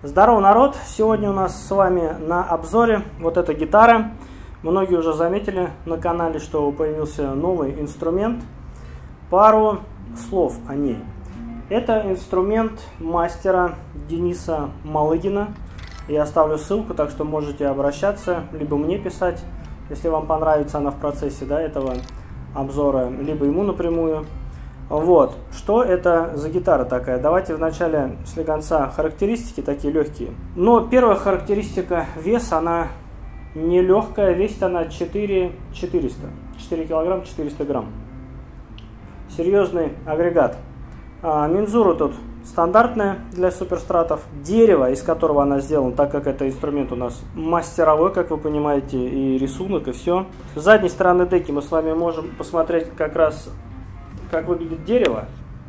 Здорово, народ! Сегодня у нас с вами на обзоре вот эта гитара. Многие уже заметили на канале, что появился новый инструмент. Пару слов о ней. Это инструмент мастера Дениса Малыгина. Я оставлю ссылку, так что можете обращаться, либо мне писать, если вам понравится она в процессе этого обзора, либо ему напрямую. Вот, что это за гитара такая? Давайте вначале слегонца характеристики такие легкие. Но первая характеристика: вес, она не легкая, весит она 4 килограмм 400 грамм. Серьезный агрегат. Мензура тут стандартная для суперстратов. Дерево, из которого она сделана, так как это инструмент у нас мастеровой, как вы понимаете, и рисунок, и все. С задней стороны деки мы с вами можем посмотреть как раз, как выглядит дерево.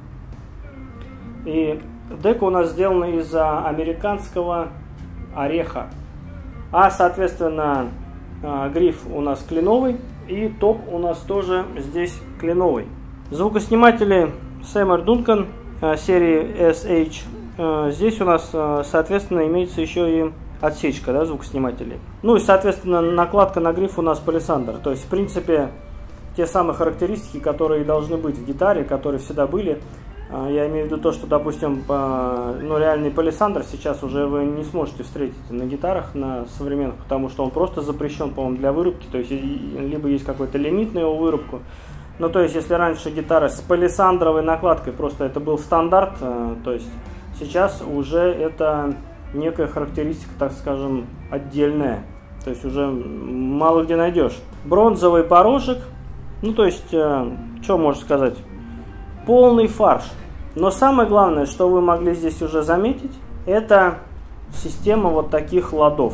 И дека у нас сделана из американского ореха. Соответственно, гриф у нас кленовый, и топ у нас тоже здесь кленовый. Звукосниматели Seymour Duncan серии SH. Здесь у нас, соответственно, имеется еще и отсечка, звукоснимателей. Ну и, соответственно, накладка на гриф у нас палисандр. То есть, в принципе, те самые характеристики, которые должны быть в гитаре, которые всегда были. Я имею в виду то, что, допустим, реальный палисандр сейчас уже вы не сможете встретить на гитарах, на современных, потому что он просто запрещен, по-моему, для вырубки. То есть, либо есть какой-то лимит на его вырубку. Ну, то есть, если раньше гитара с палисандровой накладкой, просто это был стандарт, то есть, сейчас уже это некая характеристика, так скажем, отдельная. То есть, уже мало где найдешь. Бронзовый порожек. Ну, то есть, что можно сказать? Полный фарш. Но самое главное, что вы могли здесь уже заметить, это система вот таких ладов.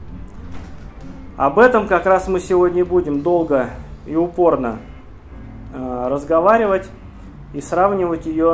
Об этом как раз мы сегодня будем долго и упорно разговаривать и сравнивать ее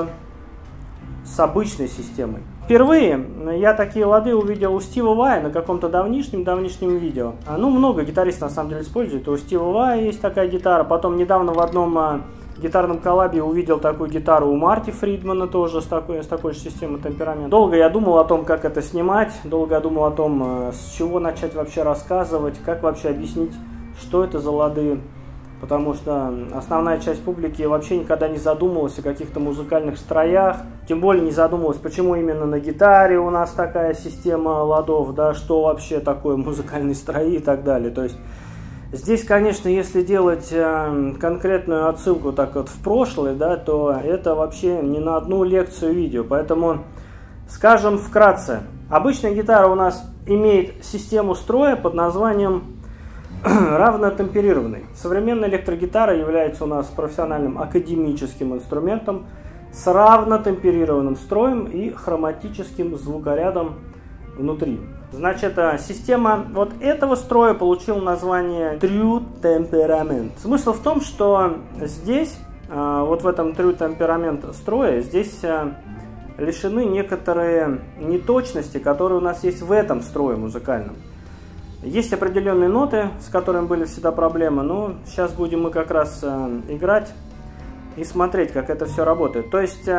с обычной системой. Впервые я такие лады увидел у Стива Вая на каком-то давнишнем видео. Много гитаристов на самом деле используют. У Стива Вая есть такая гитара. Потом недавно в одном гитарном коллабе увидел такую гитару у Марти Фридмана тоже с такой же системой темперамента. Долго я думал о том, как это снимать. Долго я думал о том, с чего начать вообще рассказывать, как вообще объяснить, что это за лады. Потому что основная часть публики вообще никогда не задумывалась о каких-то музыкальных строях. Тем более не задумывалась, почему именно на гитаре у нас такая система ладов, что вообще такое музыкальные строи и так далее. То есть здесь, конечно, если делать конкретную отсылку так вот в прошлое, то это вообще не на одну лекцию видео. Поэтому скажем вкратце. Обычная гитара у нас имеет систему строя под названием равнотемперированный. Современная электрогитара является у нас профессиональным академическим инструментом с равнотемперированным строем и хроматическим звукорядом внутри. Значит, система вот этого строя получила название True Temperament. Смысл в том, что здесь, вот в этом True Temperament строе, здесь лишены некоторые неточности, которые у нас есть в этом строе музыкальном. Есть определенные ноты, с которыми были всегда проблемы, но сейчас будем мы как раз играть и смотреть, как это все работает. То есть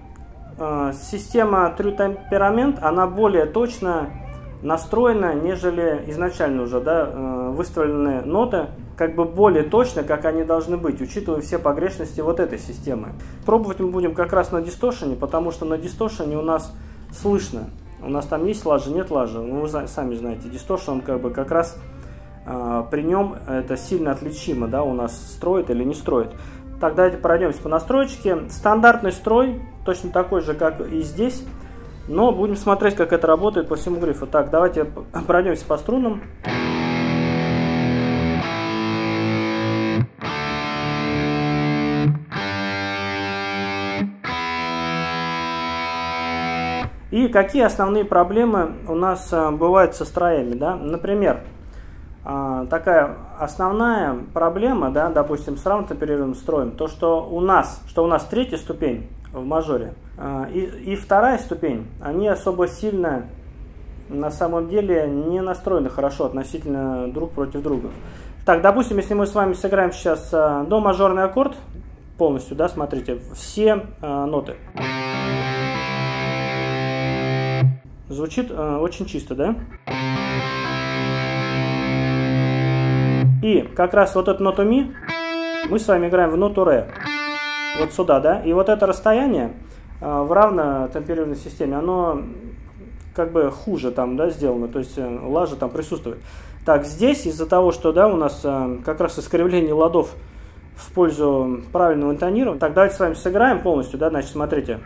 система True Temperament, она более точно настроена, нежели изначально уже выставленные ноты, как бы более точно, как они должны быть, учитывая все погрешности вот этой системы. Пробовать мы будем как раз на дисторшене, потому что на дисторшене у нас слышно. У нас там есть лажа, нет лажи. Вы сами знаете, дисторшн как раз при нем это сильно отличимо, у нас строит или не строит. Так, давайте пройдемся по настройке. Стандартный строй, точно такой же, как и здесь, но будем смотреть, как это работает по всему грифу. Так, давайте пройдемся по струнам. И какие основные проблемы у нас бывают со строями, Например, такая основная проблема, допустим, с равнотемперированным строем, то, что у нас третья ступень в мажоре и вторая ступень, они особо сильно на самом деле не настроены хорошо относительно друг против друга. Так, допустим, если мы с вами сыграем сейчас до мажорный аккорд полностью, смотрите, все ноты. Звучит очень чисто, да? И как раз вот эту ноту ми мы с вами играем в ноту ре. Вот сюда, да? И вот это расстояние в равнотемперированной системе, оно как бы хуже там, да, сделано, то есть лажа там присутствует. Так, здесь из-за того, что, да, у нас как раз искривление ладов в пользу правильного интонирования. Так, давайте с вами сыграем полностью, да, значит, смотрите.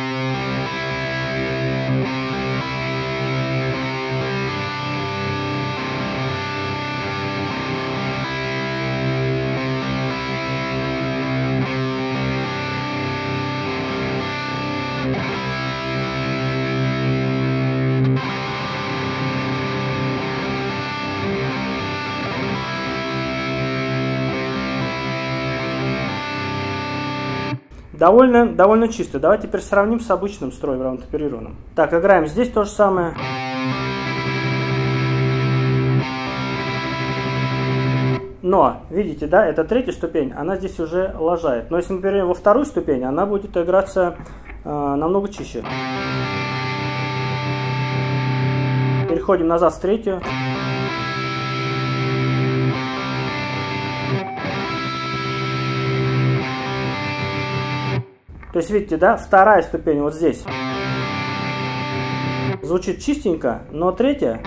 Довольно чисто. Давайте теперь сравним с обычным строем равнотемперированным. Так, играем здесь то же самое. Но, видите, да, это третья ступень, она здесь уже лажает. Но если мы перейдем во вторую ступень, она будет играться намного чище. Переходим назад в третью. То есть, видите, да, вторая ступень вот здесь звучит чистенько, но третья,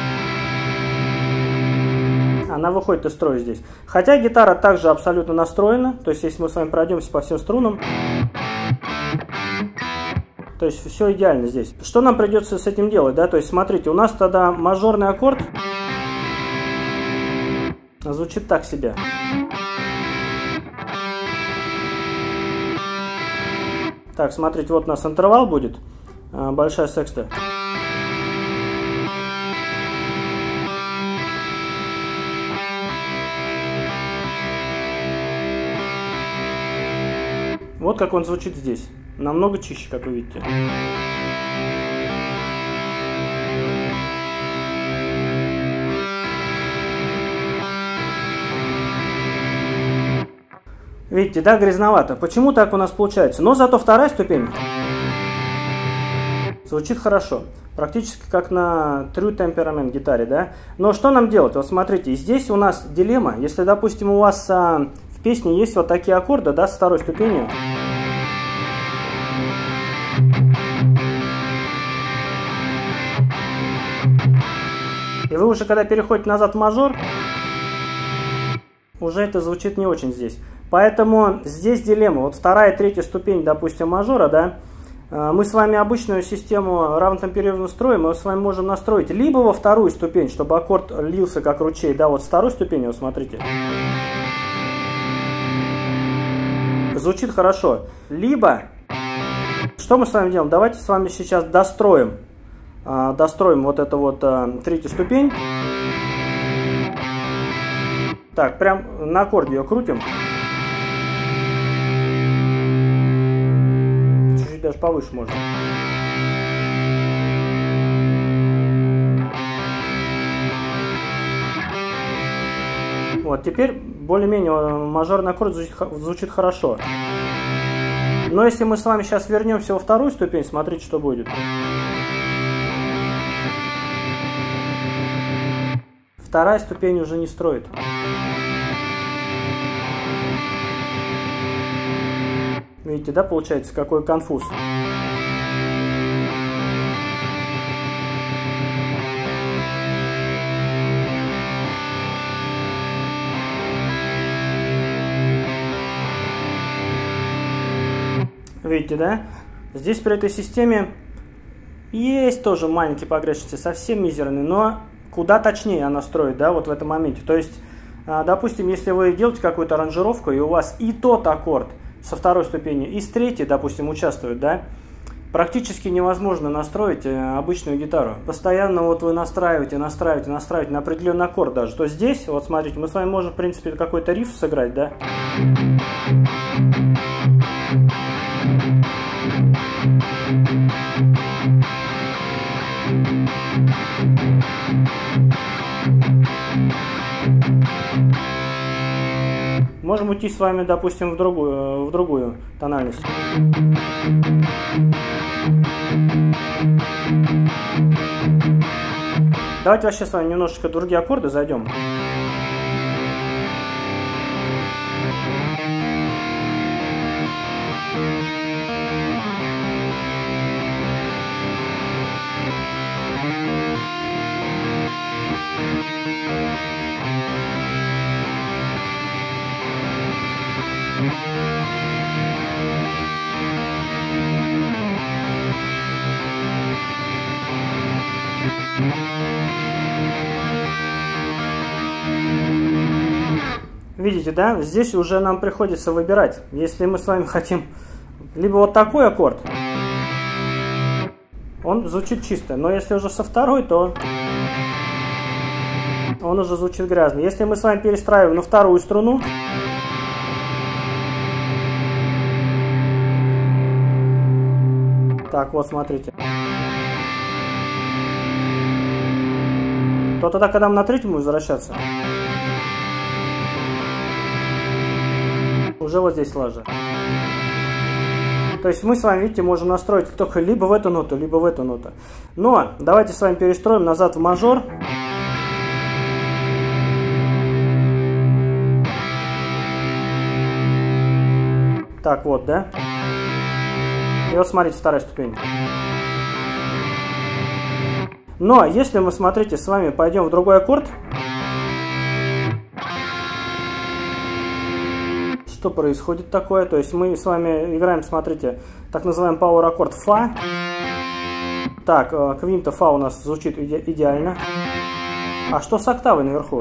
она выходит из строя здесь. Хотя гитара также абсолютно настроена, то есть, если мы с вами пройдемся по всем струнам, то есть, все идеально здесь. Что нам придется с этим делать, да, то есть, смотрите, у нас тогда мажорный аккорд звучит так себе. Так, смотрите, вот у нас интервал будет, большая секста. Вот как он звучит здесь. Намного чище, как вы видите. Видите, да, грязновато. Почему так у нас получается? Но зато вторая ступень звучит хорошо. Практически как на True Temperament гитаре, да. Но что нам делать? Вот смотрите, здесь у нас дилемма. Если, допустим, у вас в песне есть вот такие аккорды, да, с второй ступенью. И вы уже, когда переходите назад в мажор, уже это звучит не очень здесь. Поэтому здесь дилемма. Вот вторая и третья ступень, допустим, мажора, да, мы с вами обычную систему равнотемперированного строя мы с вами можем настроить либо во вторую ступень, чтобы аккорд лился как ручей, да, вот с второй ступени, вот смотрите. Звучит хорошо. Либо, что мы с вами делаем? Давайте с вами сейчас достроим вот эту вот третью ступень. Так, прям на аккорде ее крутим. Чуть-чуть даже повыше можно. Вот, теперь более-менее мажорный аккорд звучит хорошо. Но если мы с вами сейчас вернемся во вторую ступень, смотрите, что будет. Вторая ступень уже не строит. Видите, да, получается, какой конфуз. Видите, да? Здесь при этой системе есть тоже маленькие погрешности, совсем мизерные, но куда точнее она строит, да, вот в этом моменте. То есть, допустим, если вы делаете какую-то аранжировку, и у вас и тот аккорд со второй ступени, и с третьей, допустим, участвует, да, практически невозможно настроить обычную гитару. Постоянно вот вы настраиваете на определенный аккорд даже. То здесь, вот смотрите, мы с вами можем, в принципе, какой-то риф сыграть, да. Можем уйти с вами, допустим, в другую тональность. Давайте вообще с вами немножечко другие аккорды зайдем. Видите, да? Здесь уже нам приходится выбирать. Если мы с вами хотим либо вот такой аккорд, он звучит чисто. Но если уже со второй, то он уже звучит грязно. Если мы с вами перестраиваем на вторую струну, так, вот, смотрите. То тогда, когда мы на третью будем возвращаться, уже вот здесь ложа. То есть мы с вами, видите, можем настроить только либо в эту ноту, либо в эту ноту. Но давайте с вами перестроим назад в мажор. Так, вот, да? И вот смотрите, вторая ступень. Но если мы, смотрите, с вами пойдем в другой аккорд, что происходит такое? То есть мы с вами играем, смотрите, так называемый power аккорд фа. Так, квинта фа у нас звучит идеально. А что с октавой наверху?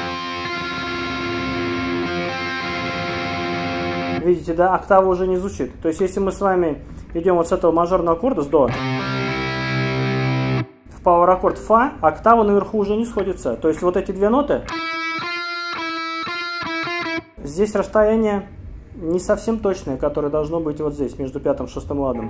Видите, да, октава уже не звучит. То есть если мы с вами идем вот с этого мажорного аккорда, с до, в power аккорд фа, октава наверху уже не сходится. То есть вот эти две ноты, здесь расстояние не совсем точное, которое должно быть вот здесь, между пятым и шестым ладом.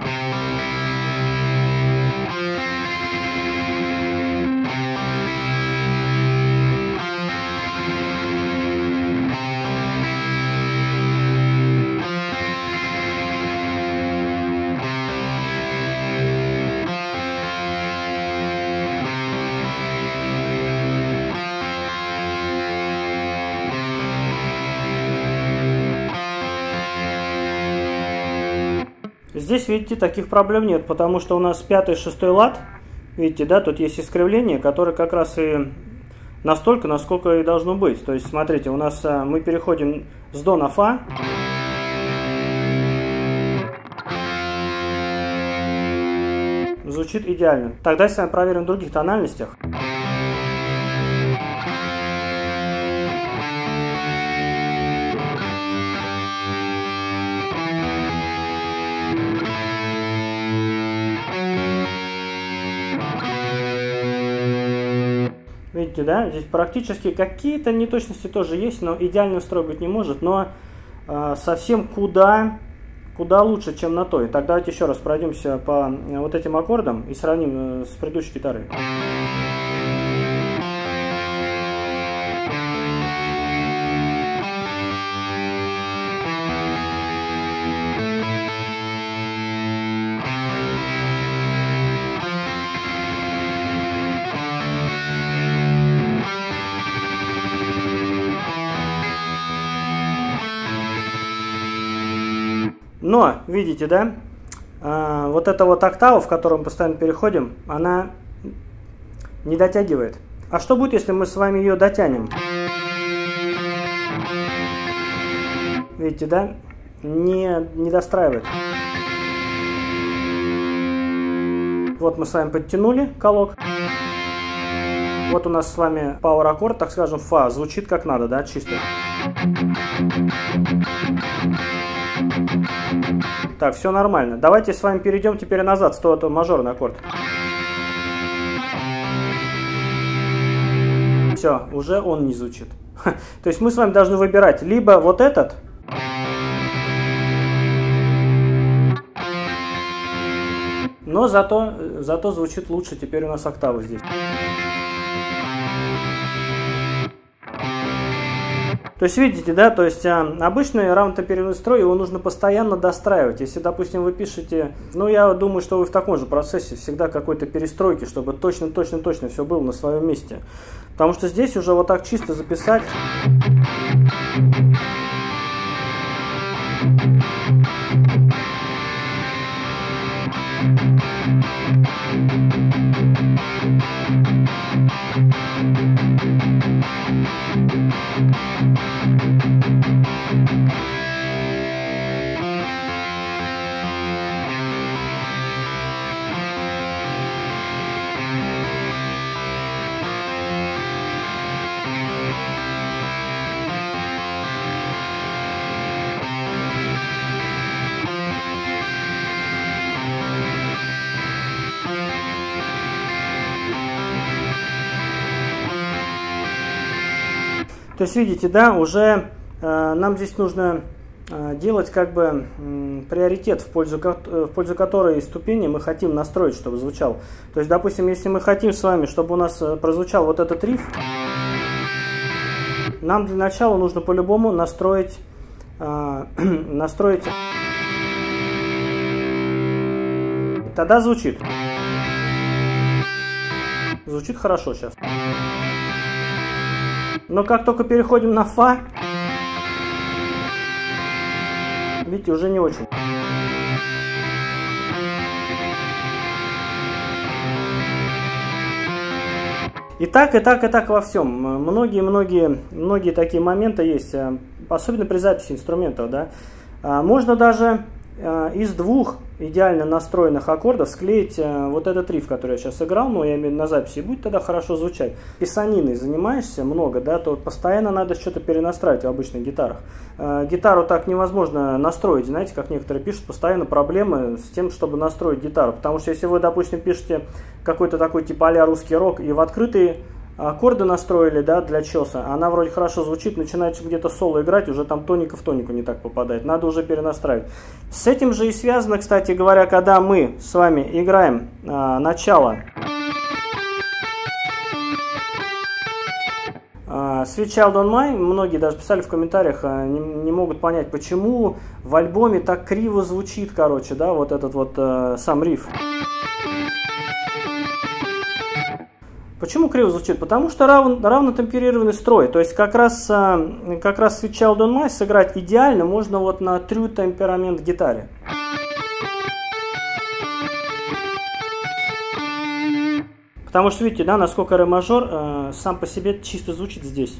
Здесь, видите, таких проблем нет, потому что у нас пятый и шестой лад, видите, да, тут есть искривление, которое как раз и настолько, насколько и должно быть. То есть, смотрите, у нас мы переходим с до на фа. Звучит идеально. Тогда с вами проверим в других тональностях. Видите, да, здесь практически какие-то неточности тоже есть, но идеально строй быть не может, но совсем куда лучше, чем на той. Так, давайте еще раз пройдемся по вот этим аккордам и сравним с предыдущей гитарой. Но, видите, да, вот эта вот октава, в которую мы постоянно переходим, она не дотягивает. А что будет, если мы с вами ее дотянем? Видите, да, не достраивает. Вот мы с вами подтянули колок. Вот у нас с вами power аккорд, так скажем, фа, звучит как надо, да, чисто. Так, все нормально. Давайте с вами перейдем теперь назад, с этого мажорный аккорд. Все, уже он не звучит. То есть мы с вами должны выбирать либо вот этот, но зато звучит лучше теперь у нас октава здесь. То есть, видите, да, то есть обычный равнотемперированный строй, его нужно постоянно достраивать. Если, допустим, вы пишете, ну, я думаю, что вы в таком же процессе всегда какой-то перестройки, чтобы точно все было на своем месте. Потому что здесь уже вот так чисто записать. То есть, видите, да, уже нам здесь нужно делать как бы приоритет, в пользу которой ступени мы хотим настроить, чтобы звучал. То есть, допустим, если мы хотим с вами, чтобы у нас прозвучал вот этот риф, нам для начала нужно по-любому настроить, тогда звучит. Звучит хорошо сейчас. Но как только переходим на фа, видите, уже не очень. И так во всем. Многие такие моменты есть, особенно при записи инструментов, да. Можно даже из двух идеально настроенных аккордов склеить вот этот риф, который я сейчас играл, но я имею в виду на записи, и будет тогда хорошо звучать. Писаниной занимаешься много, да, то постоянно надо что-то перенастраивать в обычных гитарах. Гитару так невозможно настроить, знаете, как некоторые пишут, постоянно проблемы с тем, чтобы настроить гитару. Потому что если вы, допустим, пишете какой-то такой типа а-ля русский рок, и в открытые аккорды настроили, да, для чеса, она вроде хорошо звучит, начинает где-то соло играть, уже там тоника в тонику не так попадает, надо уже перенастраивать. С этим же и связано, кстати говоря, когда мы с вами играем начало Sweet Child O' Mine, многие даже писали в комментариях, не могут понять, почему в альбоме так криво звучит, короче, да, вот этот вот сам риф. Почему криво звучит? Потому что равнотемперированный строй. То есть как раз Sweet Child O' Mine сыграть идеально можно вот на true темперамент гитаре. Потому что видите, да, насколько ре мажор сам по себе чисто звучит здесь.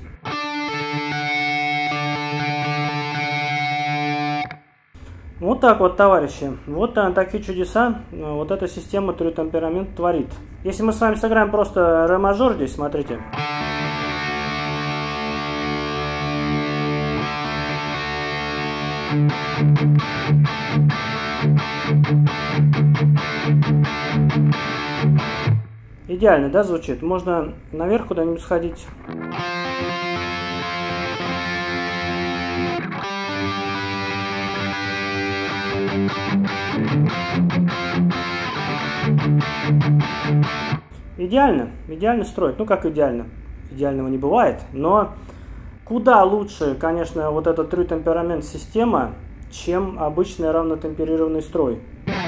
Вот так вот, товарищи. Вот такие чудеса вот эта система true темперамент творит. Если мы с вами сыграем просто ре мажор здесь, смотрите. Идеально, да, звучит? Можно наверх куда-нибудь сходить. Идеально строить. Ну как идеально? Идеального не бывает, но куда лучше, конечно, вот эта true темперамент система, чем обычный равнотемперированный строй.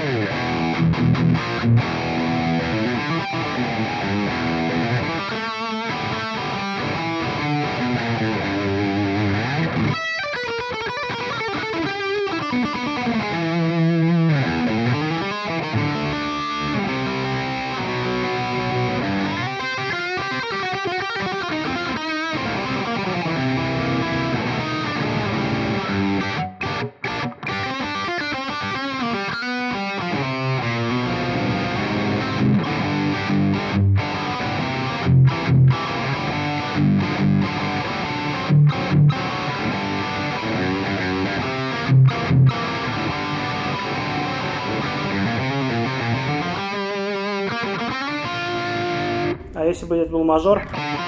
А если бы это был мажор,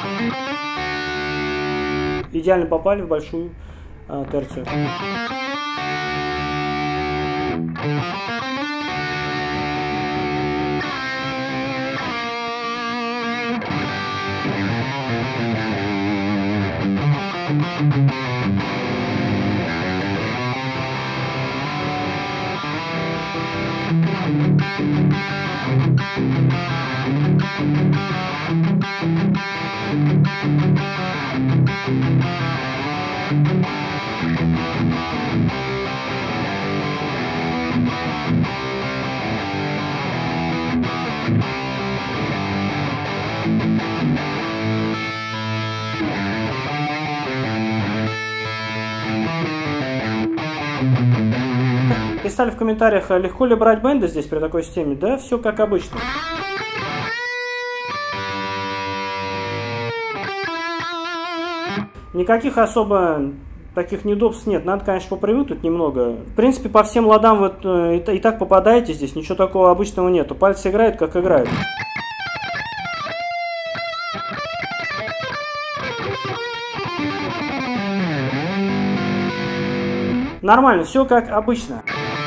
идеально попали в большую терцию. Писали в комментариях, легко ли брать бенды здесь при такой системе. Да, все как обычно. Никаких особо таких неудобств нет. Надо, конечно, попривыкнуть немного. В принципе, по всем ладам вот и так попадаете здесь. Ничего такого обычного нету. Пальцы играют, как играют. Нормально, все как обычно.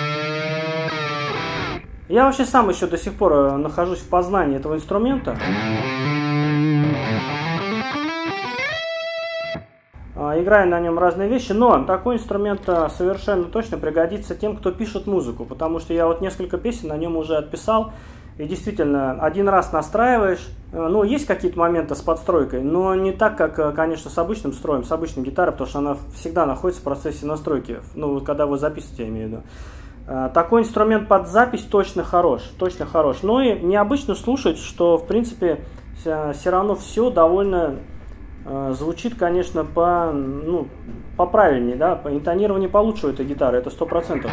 Я вообще сам еще до сих пор нахожусь в познании этого инструмента. Играю на нем разные вещи, но такой инструмент совершенно точно пригодится тем, кто пишет музыку, потому что я вот несколько песен на нем уже отписал, и действительно, один раз настраиваешь, ну, есть какие-то моменты с подстройкой, но не так, как, конечно, с обычным строем, с обычной гитарой, потому что она всегда находится в процессе настройки, ну, вот когда вы записываете, я имею в виду. Такой инструмент под запись точно хорош, но и необычно слушать, что, в принципе, все равно все довольно звучит, конечно, поправильнее, да, по интонированию получше у этой гитары, это 100%.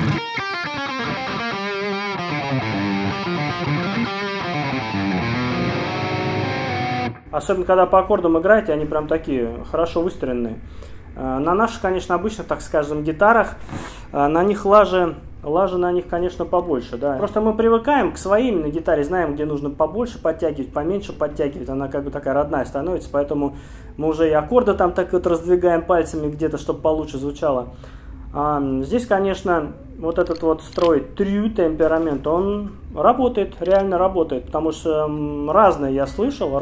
Особенно, когда по аккордам играете, они прям такие, хорошо выстроенные. На наших, конечно, обычных, так скажем, гитарах, на них лажи на них, конечно, побольше, да. Просто мы привыкаем к своей именно гитаре, знаем, где нужно побольше подтягивать, поменьше подтягивать, она как бы такая родная становится, поэтому мы уже и аккорды там так вот раздвигаем пальцами где-то, чтобы получше звучало. Здесь, конечно, вот этот вот строй True Temperament, он работает, реально работает, потому что разные я слышал,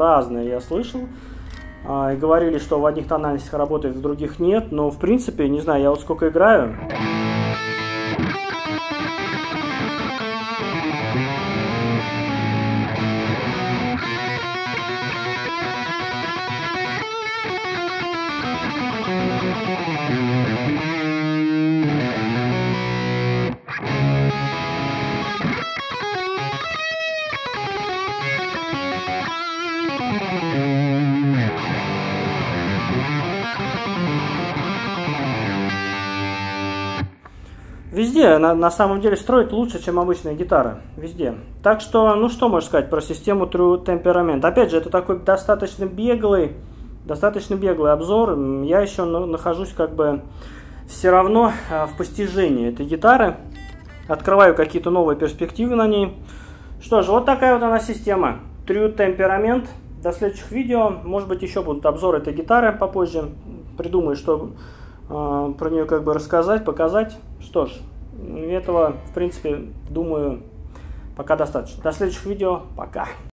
и говорили, что в одних тональностях работает, в других нет, но в принципе, не знаю, я вот сколько играю. Везде, на самом деле, строит лучше, чем обычная гитара. Везде. Так что, ну что можно сказать про систему True Temperament? Опять же, это такой достаточно беглый обзор. Я еще нахожусь как бы все равно в постижении этой гитары. Открываю какие-то новые перспективы на ней. Что ж, вот такая вот она система. True Temperament. До следующих видео. Может быть, еще будут обзоры этой гитары попозже. Придумаю, что про нее как бы рассказать, показать. Что ж, этого, в принципе, думаю, пока достаточно. До следующих видео. Пока.